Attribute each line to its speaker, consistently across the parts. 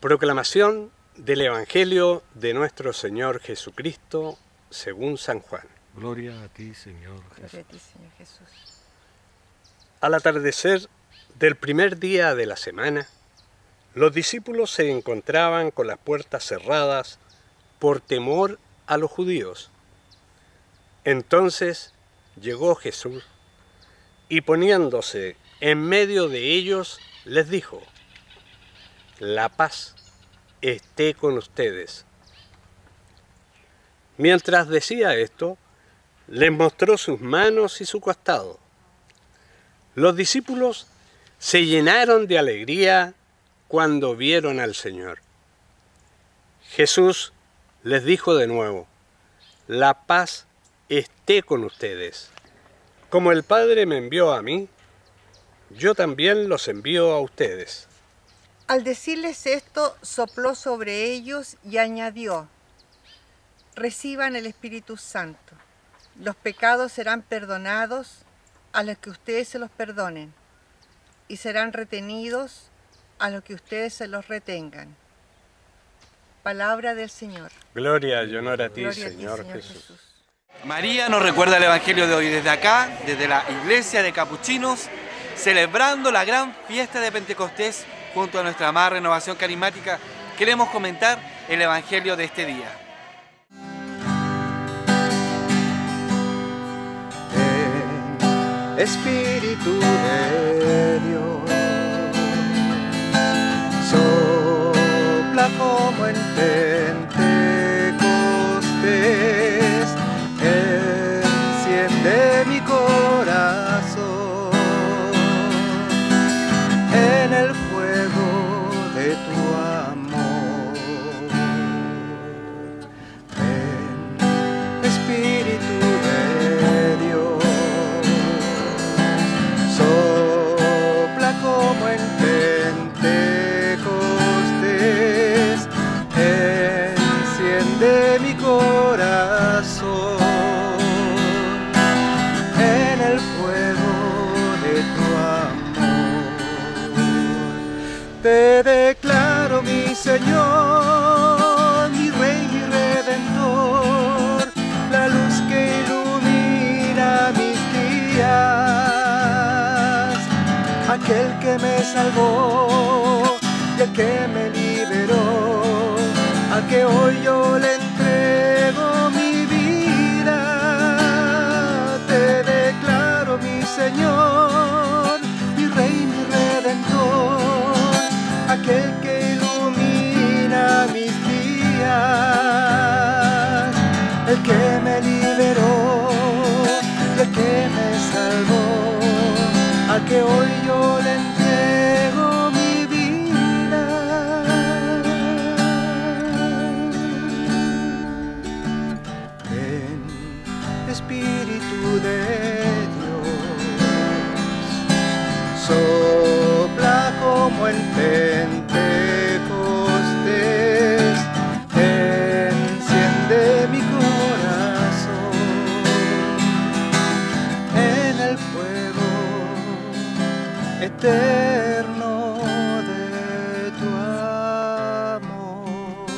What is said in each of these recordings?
Speaker 1: Proclamación del Evangelio de nuestro Señor Jesucristo según San Juan.
Speaker 2: Gloria a ti, Señor Jesús.
Speaker 3: Gloria a ti, Señor Jesús.
Speaker 1: Al atardecer del primer día de la semana, los discípulos se encontraban con las puertas cerradas por temor a los judíos. Entonces llegó Jesús y poniéndose en medio de ellos, les dijo: la paz esté con ustedes. Mientras decía esto, les mostró sus manos y su costado. Los discípulos se llenaron de alegría cuando vieron al Señor. Jesús les dijo de nuevo: la paz esté con ustedes. Como el Padre me envió a mí, yo también los envío a ustedes.
Speaker 3: Al decirles esto, sopló sobre ellos y añadió: reciban el Espíritu Santo. Los pecados serán perdonados a los que ustedes se los perdonen, y serán retenidos a los que ustedes se los retengan. Palabra del Señor.
Speaker 1: Gloria y honor a ti,
Speaker 3: Gloria a ti,
Speaker 1: Señor Jesús.
Speaker 4: María nos recuerda el Evangelio de hoy desde acá, desde la iglesia de Capuchinos, celebrando la gran fiesta de Pentecostés junto a nuestra amada Renovación Carismática. Queremos comentar el Evangelio de este día.
Speaker 5: Espíritu de Dios, sopla como en Pentecostés, enciende mi corazón en el fuego de tu amor. Ven, Espíritu de Dios, sopla como en Pentecostés, enciende mi corazón en el fuego de tu amor. Te declaro, mi Señor, mi Rey, mi Redentor, la luz que ilumina mis días, aquel que me salvó y el que me liberó, a que hoy yo le entrego mi vida. Te declaro, mi Señor, mi Rey, mi Redentor, aquel que ilumina mis días, el que me liberó y el que me salvó, a que hoy yo le entrego mi vida. Ven, Espíritu de Dios, sopla como en Pentecostés, enciende mi corazón en el fuego eterno de tu amor.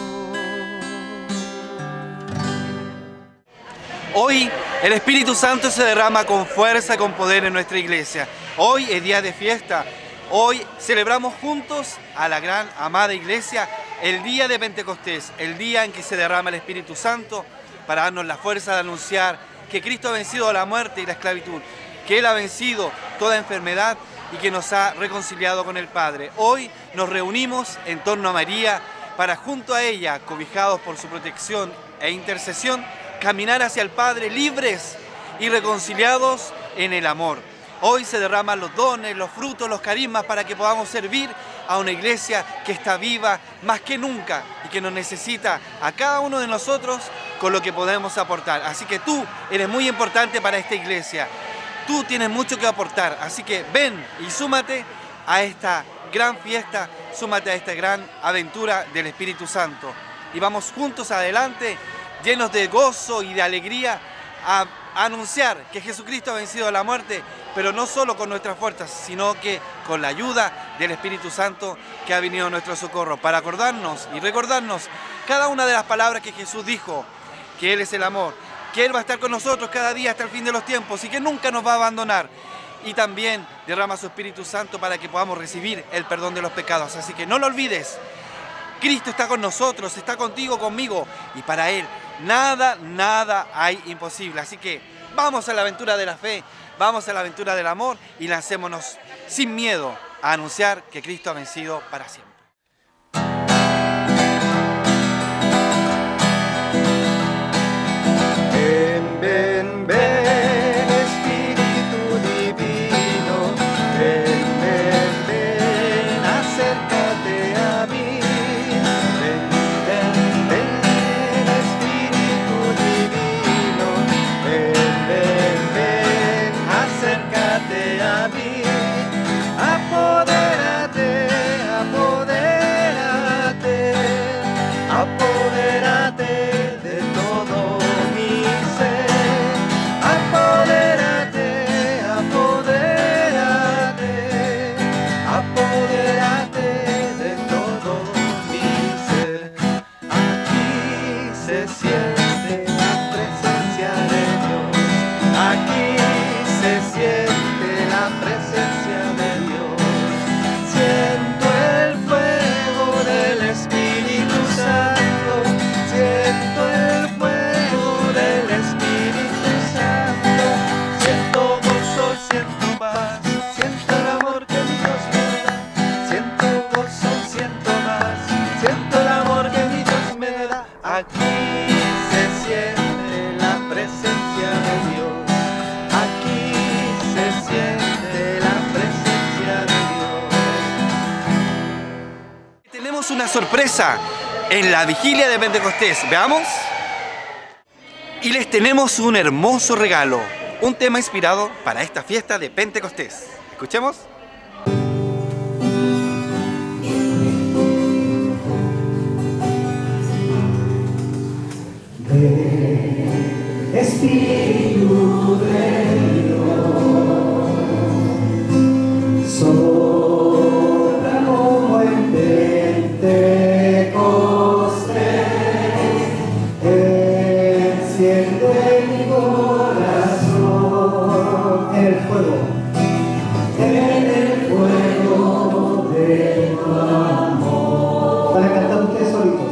Speaker 4: Hoy el Espíritu Santo se derrama con fuerza, con poder en nuestra iglesia. Hoy es día de fiesta. Hoy celebramos juntos a la gran amada iglesia el día de Pentecostés, el día en que se derrama el Espíritu Santo para darnos la fuerza de anunciar que Cristo ha vencido la muerte y la esclavitud, que Él ha vencido toda enfermedad y que nos ha reconciliado con el Padre. Hoy nos reunimos en torno a María para, junto a ella, cobijados por su protección e intercesión, caminar hacia el Padre libres y reconciliados en el amor. Hoy se derraman los dones, los frutos, los carismas para que podamos servir a una iglesia que está viva más que nunca y que nos necesita a cada uno de nosotros con lo que podemos aportar. Así que tú eres muy importante para esta iglesia. Tú tienes mucho que aportar, así que ven y súmate a esta gran fiesta, súmate a esta gran aventura del Espíritu Santo. Y vamos juntos adelante, llenos de gozo y de alegría, a anunciar que Jesucristo ha vencido la muerte, pero no solo con nuestras fuerzas, sino que con la ayuda del Espíritu Santo que ha venido a nuestro socorro, para acordarnos y recordarnos cada una de las palabras que Jesús dijo, que Él es el amor, que Él va a estar con nosotros cada día hasta el fin de los tiempos y que nunca nos va a abandonar. Y también derrama su Espíritu Santo para que podamos recibir el perdón de los pecados. Así que no lo olvides, Cristo está con nosotros, está contigo, conmigo, y para Él nada hay imposible. Así que vamos a la aventura de la fe, vamos a la aventura del amor y lancémonos sin miedo a anunciar que Cristo ha vencido para siempre.
Speaker 5: Ven, ven, Espíritu Divino, ven, acércate a mí. Ven, Espíritu Divino, ven, acércate a mí. Apodérate, apodérate, apodérate de todo mi ser. Apodérate, apodérate, apodérate de todo mi ser. Aquí se siente la presencia de Dios. Aquí se siente la presencia de Dios. Siento el fuego del Espíritu Santo. Siento el fuego del Espíritu Santo. Siento gozo, siento paz. Siento el amor que mi Dios me da. Siento gozo, siento paz. Siento el amor que mi Dios me da. Aquí se siente la presencia de Dios. Aquí se siente la presencia de Dios.
Speaker 4: Tenemos una sorpresa en la vigilia de Pentecostés. Veamos. Y les tenemos un hermoso regalo, un tema inspirado para esta fiesta de Pentecostés. Escuchemos.
Speaker 5: Espíritu de Dios, sopla como en Pentecostés, enciende mi corazón en el fuego de tu amor. Van a cantar ustedes solitos.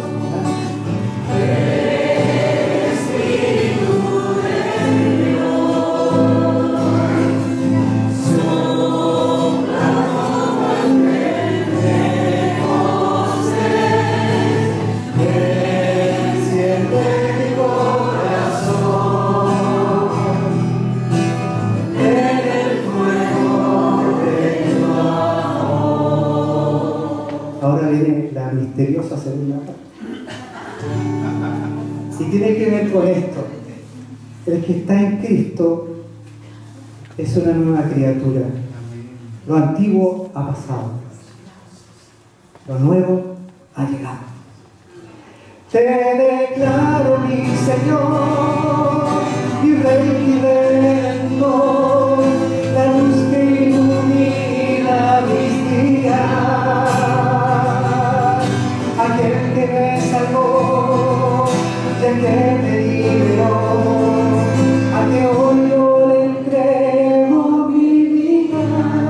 Speaker 5: Ahora viene la misteriosa segunda parte. Y tiene que ver con esto. El que está en Cristo es una nueva criatura. Lo antiguo ha pasado. Lo nuevo ha llegado. Te declaro mi Señor, mi Rey, mi Redentor, la luz que ilumina mis días. Aquel que me salvó, y el que me liberó, a que hoy yo le entrego mi vida.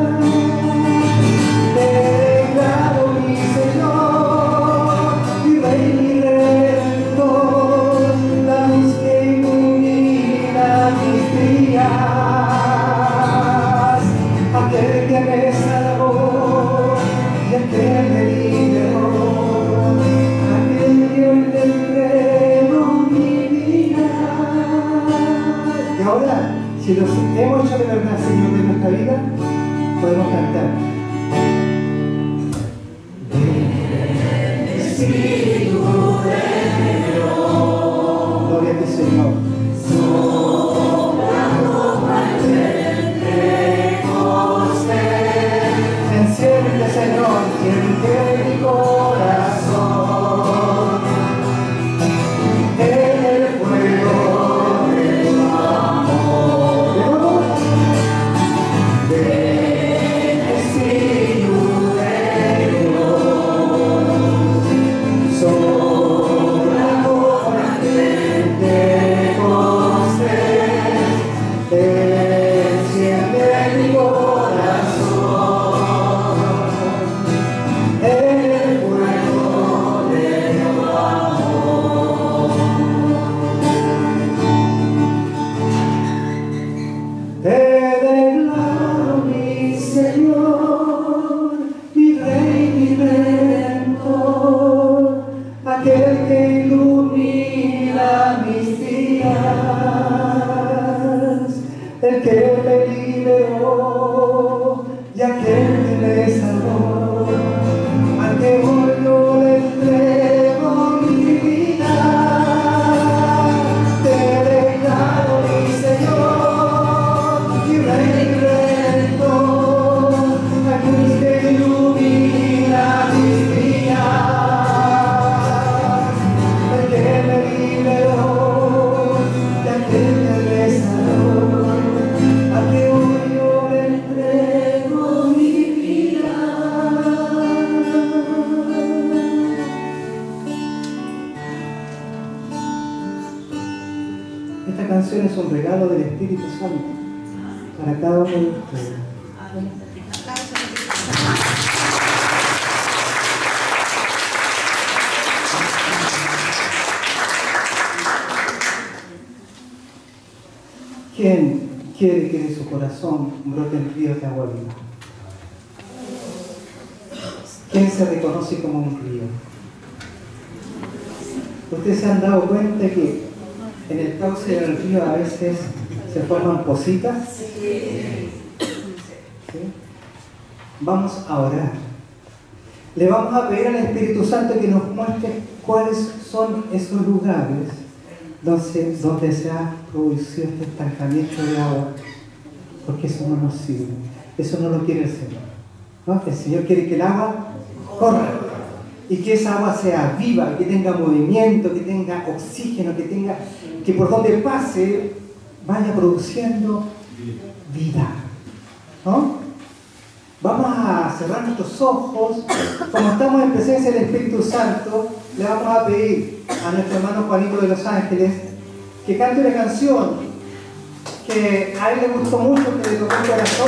Speaker 5: Te declaro mi Señor, mi Rey, mi Redentor, la luz que ilumina mis días. Aquel que me salvó, y el que me liberó, y ahora, si los hemos hecho de verdad Señor de nuestra vida, podemos cantar. Espíritu de Dios, gloria a ti, Señor. Sopla como en Pentecostés. Enciende, Señor, enciende mi corazón. En el fuego de tu amor.
Speaker 6: un regalo del Espíritu Santo para cada uno de ustedes. ¿Quién quiere que de su corazón broten ríos de agua viva? ¿Quién se reconoce como un río? ¿Ustedes se han dado cuenta que en el cauce del río a veces se forman pocitas? ¿Sí? Vamos a orar. Le vamos a pedir al Espíritu Santo que nos muestre cuáles son esos lugares donde se ha producido este estancamiento de agua, porque eso no nos sirve, eso no lo quiere el Señor, ¿no? El Señor quiere que el agua corra y que esa agua sea viva, que tenga movimiento, que tenga oxígeno, que por donde pase vaya produciendo vida, ¿no? Vamos a cerrar nuestros ojos. Como estamos en presencia del Espíritu Santo, le vamos a pedir a nuestro hermano Juanito de Los Ángeles que cante una canción que a él le gustó mucho, que le tocó el corazón.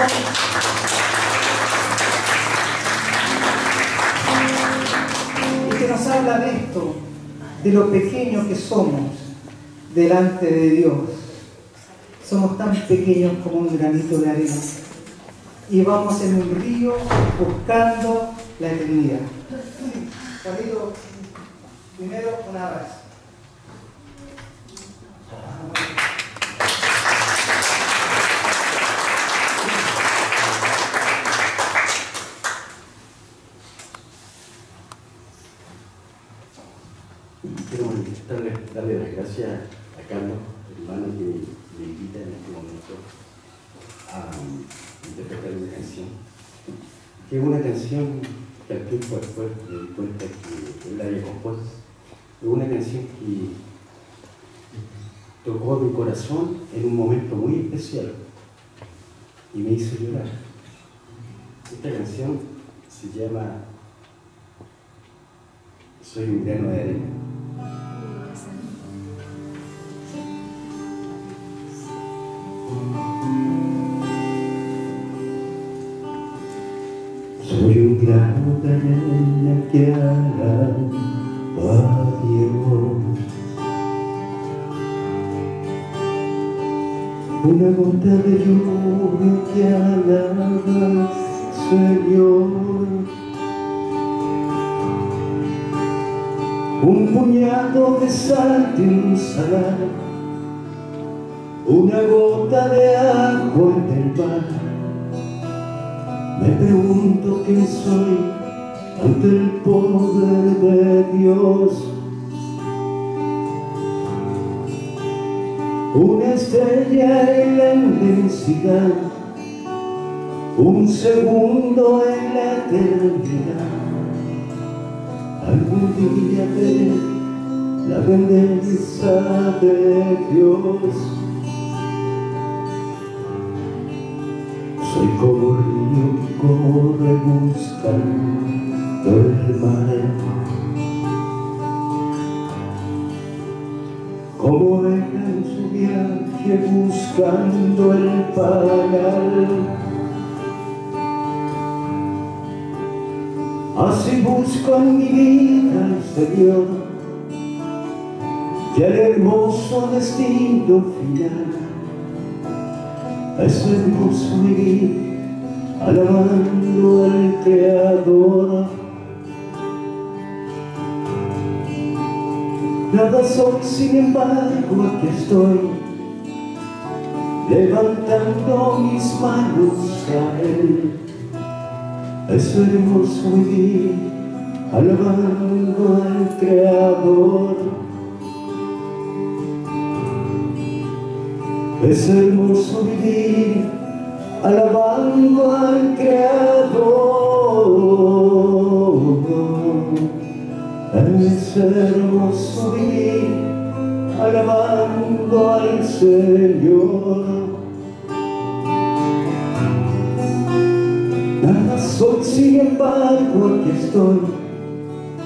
Speaker 6: Y que nos habla de esto, de lo pequeño que somos delante de Dios. Somos tan pequeños como un granito de arena. Y vamos en un río buscando la eternidad. Juanito, primero un abrazo.
Speaker 7: Quiero darle las gracias a Carlos, hermano, que me invita en este momento a interpretar una canción, que es una canción que al tiempo después me di cuenta que él la había compuesto. Es una canción que tocó mi corazón en un momento muy especial y me hizo llorar. Esta canción se llama Soy un grano de arena. Soy un grano de arena que alaba a Dios, una gota de lluvia que alaba al Señor, un puñado de sal de un salar, una gota de agua del mar. Me pregunto quién soy ante el poder de Dios. Una estrella en la inmensidad, un segundo en la eternidad. Algún día veré la grandeza de Dios. Soy como el río que corre buscando el mar, como ella en su viaje buscando el panal. Así busco en mi vida al Señor y el hermoso destino final. Es hermoso vivir alabando al Creador. Nada soy, sin embargo, aquí estoy, levantando mis manos a Él. Es hermoso vivir alabando al Creador. Es hermoso vivir alabando al Creador. Es hermoso vivir alabando al Señor. Nada soy, sin embargo, aquí estoy,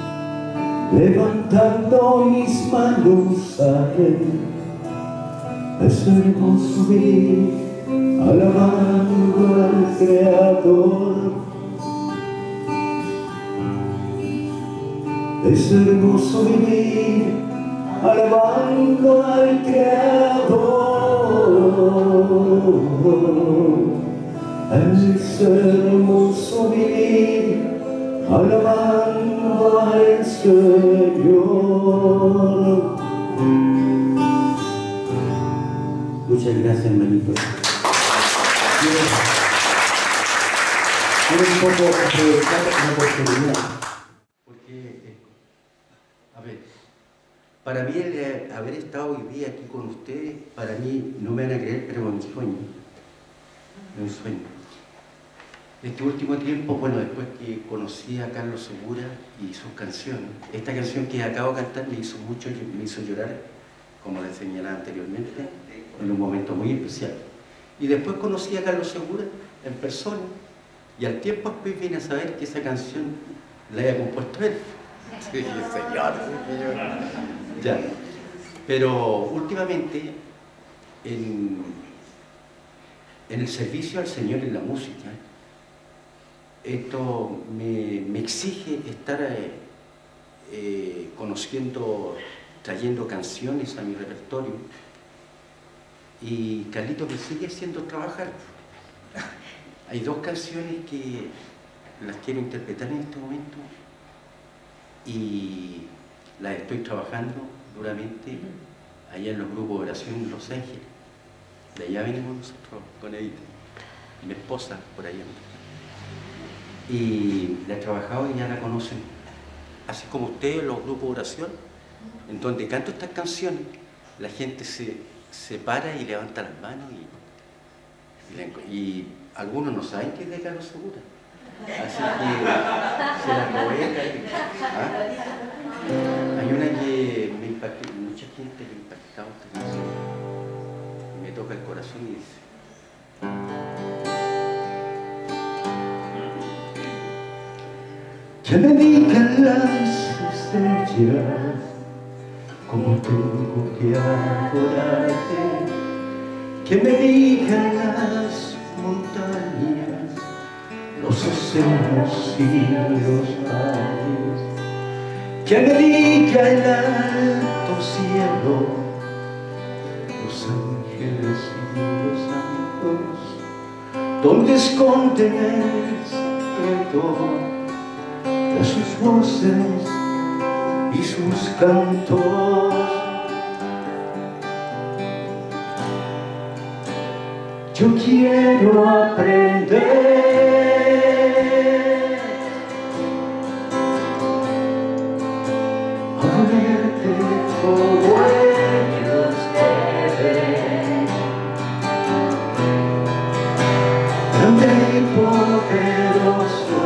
Speaker 7: levantando mis manos a Él. Es hermoso vivir alabando al Creador. Es hermoso vivir alabando al Creador. Es hermoso vivir alabando al Señor. Muchas gracias, hermanito. Quiero un poco aprovechar la oportunidad, porque, a ver, para mí el haber estado hoy día aquí con ustedes, para mí, no me van a creer, pero es un sueño. Es un sueño. Este último tiempo, bueno, después que conocí a Carlos Segura y sus canciones, esta canción que acabo de cantar me hizo mucho, me hizo llorar, como les señalaba anteriormente, en un momento muy especial. Y después conocí a Carlos Segura en persona, y al tiempo después vine a saber que esa canción la había compuesto él. Sí, señor. Ya. Pero últimamente, en el servicio al Señor en la música, esto me exige estar conociendo, trayendo canciones a mi repertorio, y Carlito me sigue haciendo trabajar. Hay dos canciones que las quiero interpretar en este momento y las estoy trabajando duramente allá en los grupos de oración en Los Ángeles. De allá venimos nosotros con Edith, mi esposa por allá. Y la he trabajado y ya la conocen, así como ustedes, los grupos de oración, en donde canto estas canciones, la gente se para y levanta las manos y algunos no saben que es de Carlos Segura, así que se la poeta. Hay una que me impactó, mucha gente le ha impactado esta canción, y me toca el corazón y dice: que me digan las estrellas cómo tengo que adorarte, que me digan las montañas, los océanos y los mares, que me diga el alto cielo, los ángeles y los santos, donde esconden el secreto de sus voces y sus cantos. Yo quiero aprender a verte como ellos ven, grande y poderoso,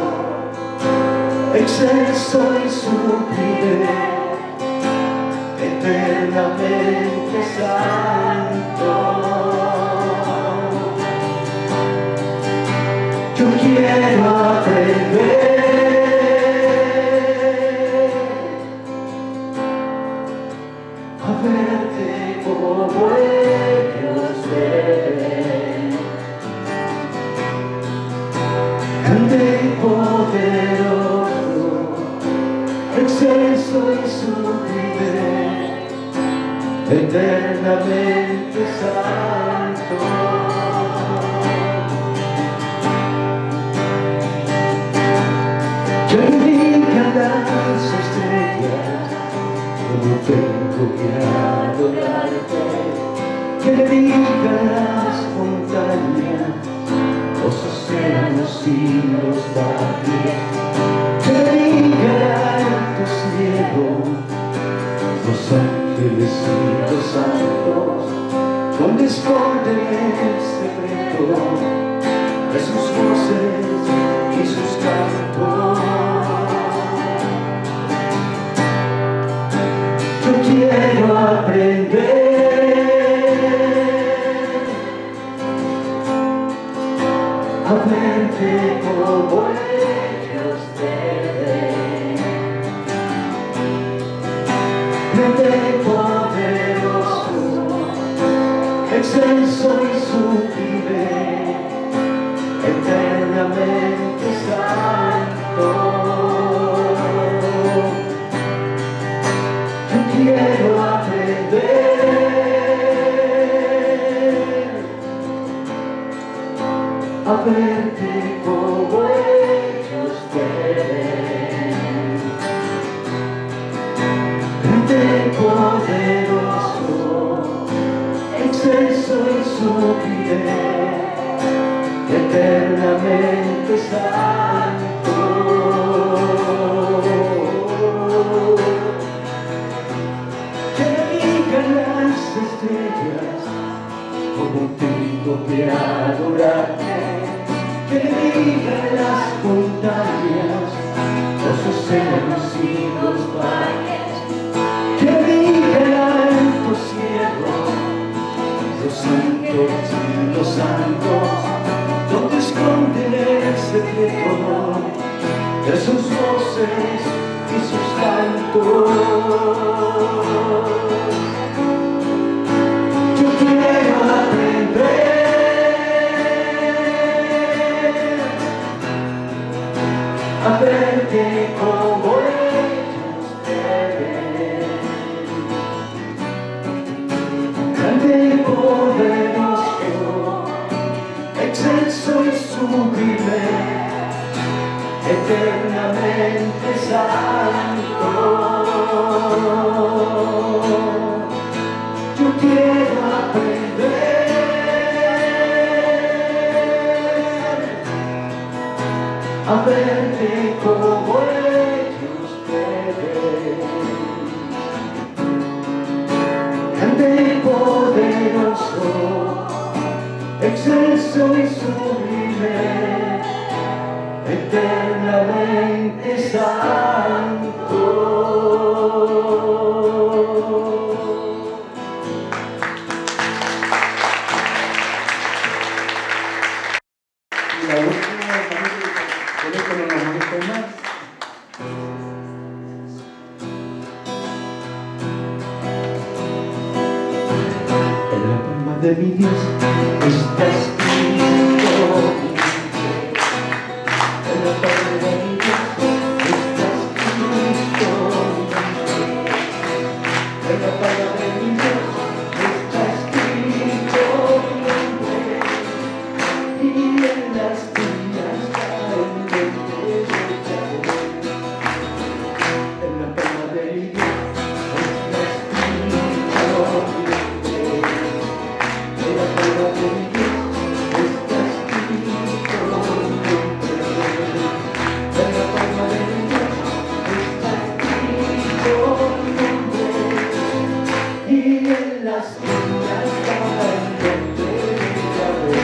Speaker 7: excelso y sublime, eternamente santo. Yo quiero aprender a verte como ellos ven, grande y poderoso, excelso y sublime, eternamente santo. Que me digan las estrellas cómo tengo que adorarte, que me digan las montañas, los océanos y los mares, que me diga el alto cielo, los ángeles y los santos, donde esconden el secreto de sus voces y sus cantos. Yo quiero aprender a verte como ellos te ven, grande y poderoso,
Speaker 5: verte como ellos te ven. Grande poderoso, excelso y sublime, eternamente santo. Que digan las estrellas como tengo que adorarte, que digan las montañas, los océanos y los valles, que digan los cielos, los santos y los santos, donde esconden el secreto de sus voces y sus cantos. Yo quiero aprender a verte como ellos te ven. Grande y poderoso, excelso y sublime, eternamente santo. Yo quiero aprender a verte como ellos te ven. Grande y poderoso, excelso y sublime, eternamente santo.
Speaker 7: Y la última, con esto no nos molesta más. En la palma de mi Dios está escrito. En la palma de mi Dios está escrito. En la palma de mi Dios está escrito mi nombre, y en las tuyas caen lentes de Yahvé. En la palma de mi Dios está escrito mi nombre. En la palma de mi Dios está escrito mi nombre. En la palma de mi Dios está escrito mi nombre, y en las tuyas caen lentes de Yahvé.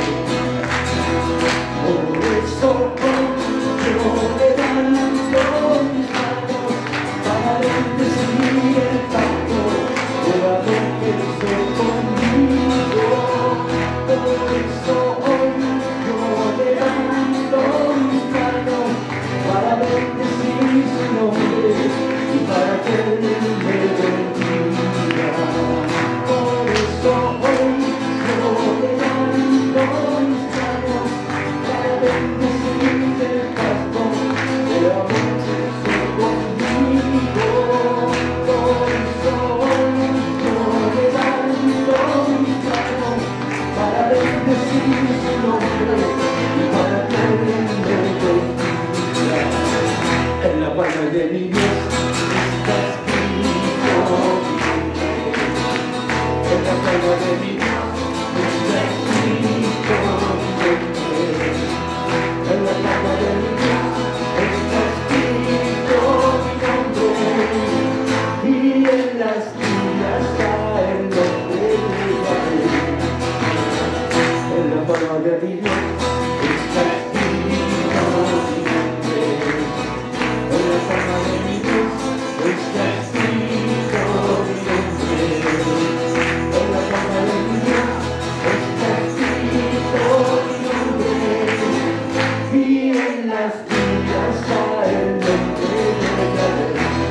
Speaker 7: Por eso yo levanto mis manos para bendecir el pacto de haber hecho conmigo. Por eso yo levanto mis manos para bendecir su nombre y para que Él me bendiga. Por eso yo levanto mis manos para bendecir el pacto de amor hecho conmigo. Por eso yo levanto mis manos para bendecir su nombre y para que Él me bendiga. En la palma de mi Dios está escrito mi nombre. En la palma de mi Dios está escrito mi nombre. En la palma de mi Dios está escrito mi nombre, y en las tuyas caen lentes de Yahvé. En la palma de mi Dios está escrito mi nombre. En la palma de mi Dios está escrito mi nombre. En la palma de mi Dios está escrito mi nombre, y en las tuyas caen lentes de Yahvé.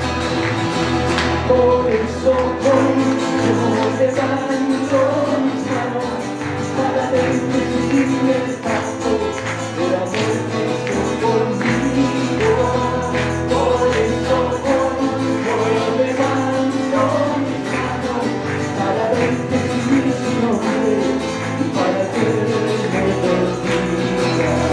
Speaker 7: Por eso hoy yo levanto mis manos para bendecir el pacto de amor hecho conmigo. Por eso hoy yo levanto mis manos para bendecir su nombre y para que Él me bendiga.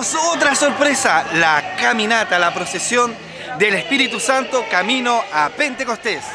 Speaker 4: tenemos otra sorpresa, la caminata, la procesión del Espíritu Santo camino a Pentecostés.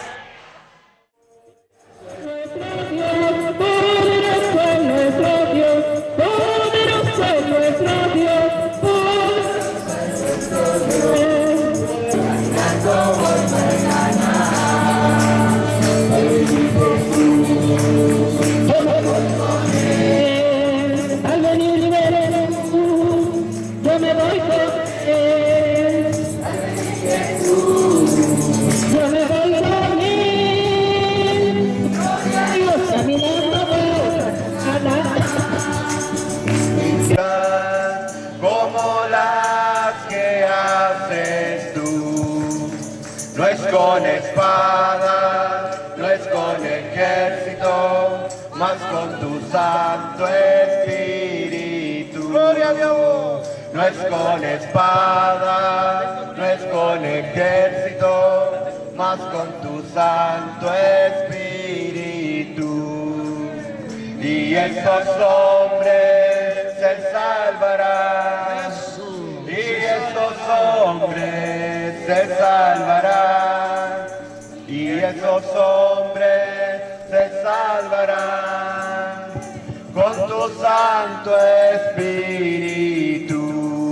Speaker 5: Como las que haces tú, no es con espada, no es con ejército, más con tu Santo Espíritu. Gloria a Dios. No es con espada, no es con ejército, más con tu Santo Espíritu. Y estos hombres se salvarán, y estos hombres se salvarán, y esos hombres se salvarán con tu Santo Espíritu.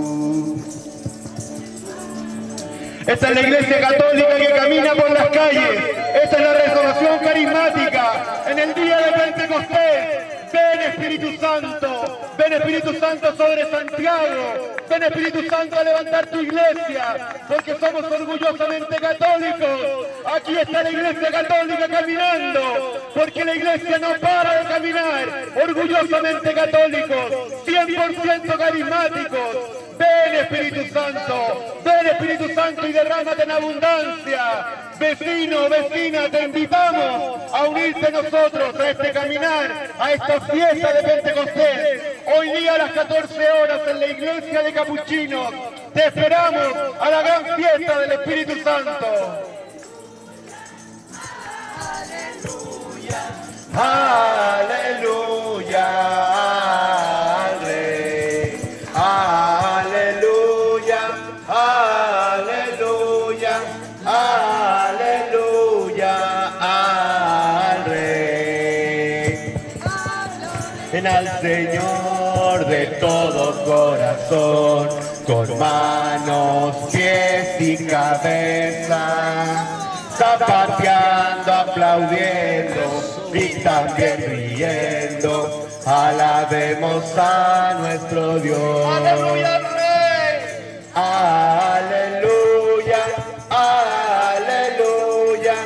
Speaker 5: Esta es la Iglesia Católica que camina por las calles. Esta es la renovación carismática en el día de Pentecostés. Ven Espíritu Santo, ven Espíritu Santo sobre Santiago, ven Espíritu Santo a levantar tu iglesia, porque somos orgullosamente católicos. Aquí está la Iglesia Católica caminando, porque la iglesia no para de caminar, orgullosamente católicos, 100% carismáticos. Ven Espíritu Santo y derrámate en abundancia. Vecino, vecina, te invitamos a unirte a nosotros a este caminar, a esta fiesta de Pentecostés. Hoy día a las 14 horas en la iglesia de Capuchinos. Te esperamos a la gran fiesta del Espíritu Santo. Aleluya, al Rey. Aleluya, aleluya, aleluya al Rey. Ven al Señor de todo corazón, con manos, pies y cabeza, zapateando, aplaudiendo y también riendo. Alabemos a nuestro Dios. ¡Aleluya, Rey! ¡Aleluya! ¡Aleluya!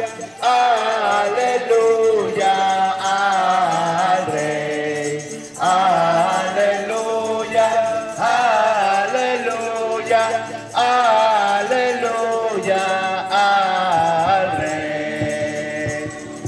Speaker 5: ¡Aleluya al Rey! ¡Aleluya! ¡Aleluya! ¡Aleluya al Rey!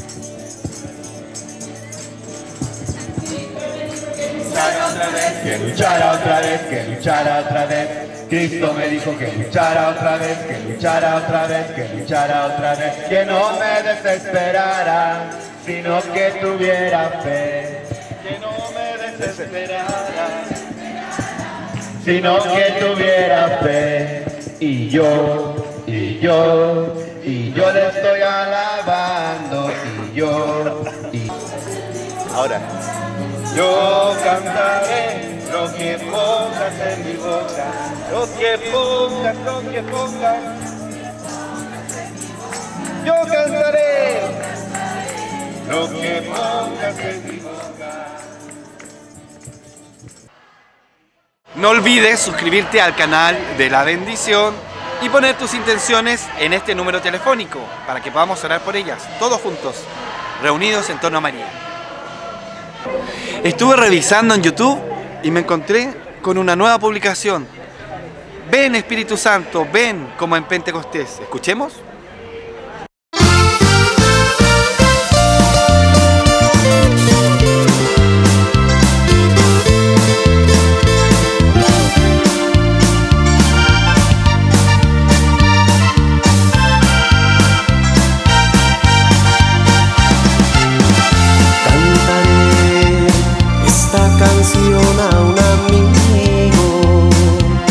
Speaker 5: Que luchara otra vez, que luchara otra vez. Cristo me dijo que luchara otra vez, que luchara otra vez, que luchara otra vez. Que no me desesperara, sino que tuviera fe. Que no me desesperara, sino que tuviera fe. Y yo le estoy alabando. Ahora. Yo cantaré lo que pongas en mi boca, lo que pongas. Yo cantaré lo que pongas en mi boca.
Speaker 4: No olvides suscribirte al canal de La Bendición y poner tus intenciones en este número telefónico para que podamos orar por ellas, todos juntos, reunidos en torno a María. Estuve revisando en YouTube y me encontré con una nueva publicación. Ven Espíritu Santo, ven como en Pentecostés. Escuchemos.
Speaker 8: Canción a un amigo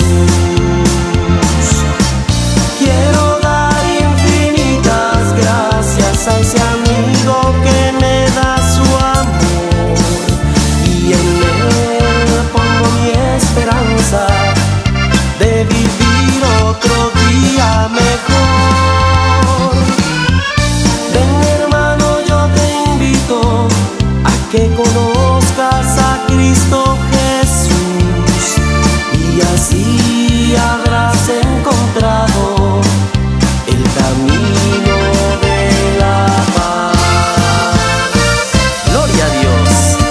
Speaker 8: Quiero dar infinitas gracias a ese amigo que me da su amor, y en él pongo mi esperanza de vivir otro día mejor. Ven, hermano, yo te invito a que conozcas a Cristo Jesús, y así habrás encontrado el camino de la paz. Gloria a Dios.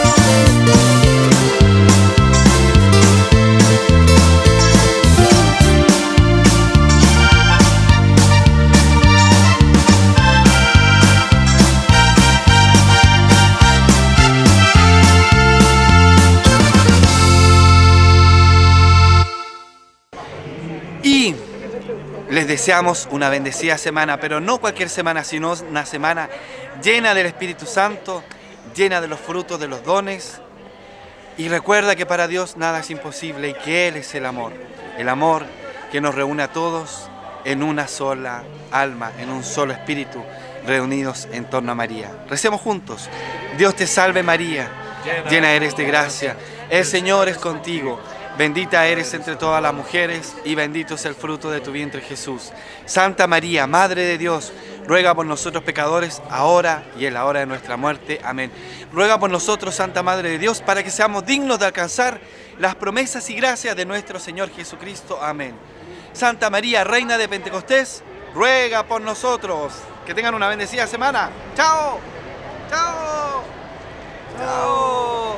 Speaker 4: Y les deseamos una bendecida semana, pero no cualquier semana, sino una semana llena del Espíritu Santo, llena de los frutos de los dones. Y recuerda que para Dios nada es imposible y que Él es el amor que nos reúne a todos en una sola alma, en un solo espíritu, reunidos en torno a María. Recemos juntos. Dios te salve María, llena eres de gracia, el Señor es contigo. Bendita eres entre todas las mujeres y bendito es el fruto de tu vientre Jesús. Santa María, Madre de Dios, ruega por nosotros pecadores, ahora y en la hora de nuestra muerte. Amén. Ruega por nosotros, Santa Madre de Dios, para que seamos dignos de alcanzar las promesas y gracias de nuestro Señor Jesucristo. Amén. Santa María, Reina de Pentecostés, ruega por nosotros. Que tengan una bendecida semana. ¡Chao! ¡Chao! ¡Chao!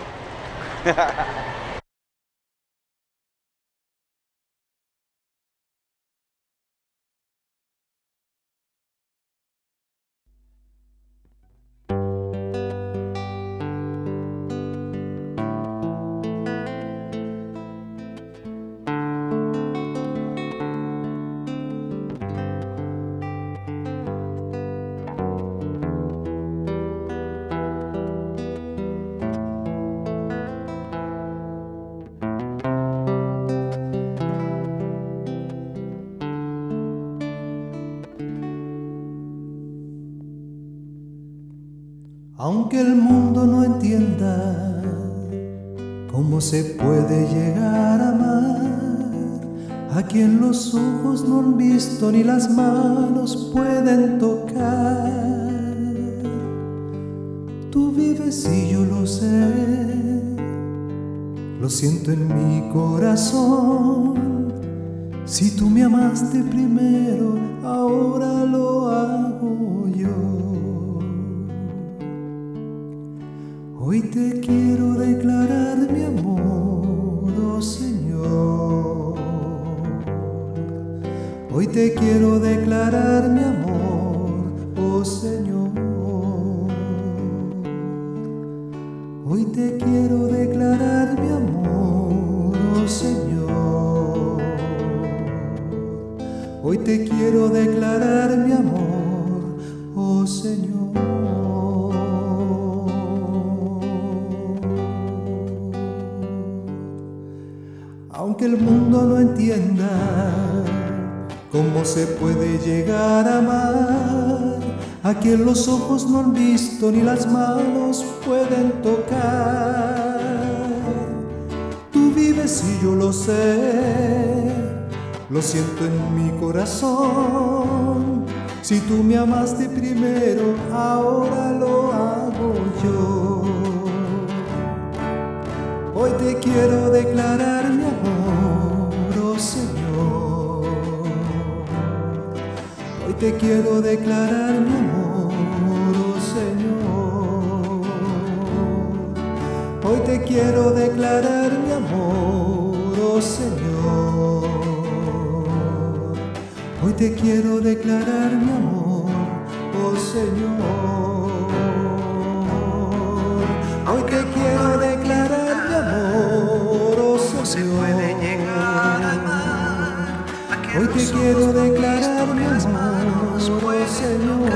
Speaker 5: Aunque el mundo no entienda cómo se puede llegar a amar a quien los ojos no han visto ni las manos pueden tocar. Tú vives y yo lo sé, lo siento en mi corazón. Si tú me amaste primero, ahora lo hago yo. Hoy te quiero declarar mi amor, oh Señor. Hoy te quiero declarar mi amor, oh Señor. Hoy te quiero declarar mi amor, oh Señor. Hoy te quiero declarar mi amor, oh Señor. Aunque el mundo no entienda cómo se puede llegar a amar a quien los ojos no han visto ni las manos pueden tocar. Tú vives y yo lo sé, lo siento en mi corazón. Si tú me amaste primero, ahora lo hago yo. Hoy te quiero declarar mi amor, oh Señor. Hoy te quiero declarar mi amor, oh Señor. Hoy te quiero declarar mi amor, oh Señor. Hoy te quiero declarar mi amor, oh Señor. Hoy te quiero declarar mi amor, oh Señor. Hoy te quiero declarar mi amor, oh Señor.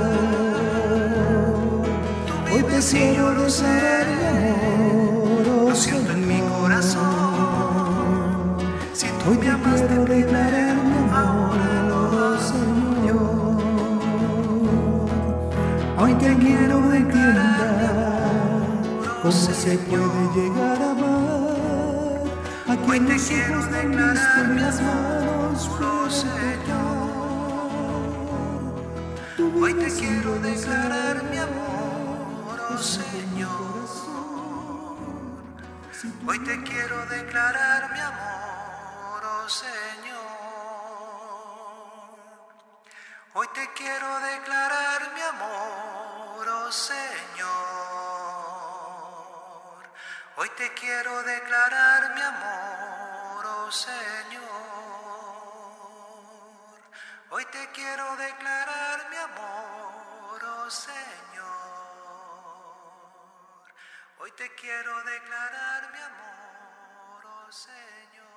Speaker 5: Hoy te quiero declarar mi amor, oh Señor. Lo siento en mi corazón. Si tú Hoy te quiero declarar mi amor, oh Señor. Hoy te quiero declarar cómo se puede llegar a amar a quien los ojos no han visto ni las manos pueden tocar. Hoy te quiero declarar mi amor, oh Señor. Hoy te quiero declarar mi amor, oh Señor. Hoy te quiero declarar mi amor, oh Señor. Hoy te quiero declarar mi amor, oh Señor. Hoy te quiero declarar mi amor, oh Señor. Hoy te quiero declarar mi amor, oh Señor.